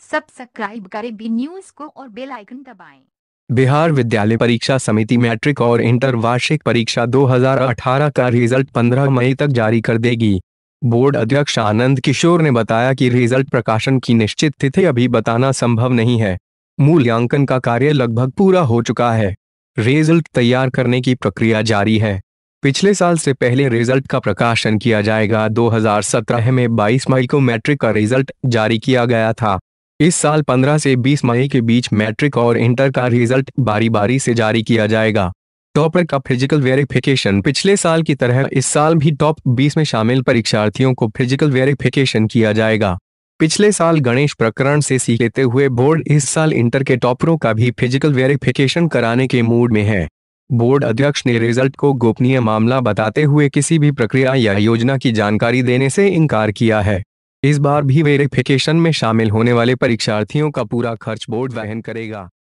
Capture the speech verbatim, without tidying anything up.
Subscribe करें B news को और बेल आइकन दबाएं। बिहार विद्यालय परीक्षा समिति मैट्रिक और इंटर वार्षिक परीक्षा दो हज़ार अठारह का रिजल्ट पंद्रह मई तक जारी कर देगी। बोर्ड अध्यक्ष आनंद किशोर ने बताया कि रिजल्ट प्रकाशन की निश्चित तिथि अभी बताना संभव नहीं है। मूल्यांकन का कार्य लगभग पूरा हो चुका है। रिजल्ट तैयार करने की प्रक्रिया जारी है। पिछले साल से पहले रिजल्ट का प्रकाशन किया जाएगा। दो हज़ार सत्रह में बाईस मई को मैट्रिक का रिजल्ट जारी किया गया था। इस साल पंद्रह से बीस मई के बीच मैट्रिक और इंटर का रिजल्ट बारी बारी से जारी किया जाएगा। टॉपर का फिजिकल वेरिफिकेशन पिछले साल की तरह इस साल भी टॉप बीस में शामिल परीक्षार्थियों को फिजिकल वेरिफिकेशन किया जाएगा। पिछले साल गणेश प्रकरण से सीख लेते हुए बोर्ड इस साल इंटर के टॉपरों का भी फिजिकल वेरिफिकेशन कराने के मूड में है। बोर्ड अध्यक्ष ने रिजल्ट को गोपनीय मामला बताते हुए किसी भी प्रक्रिया या योजना की जानकारी देने से इनकार किया है। इस बार भी वेरिफिकेशन में शामिल होने वाले परीक्षार्थियों का पूरा खर्च बोर्ड वहन करेगा।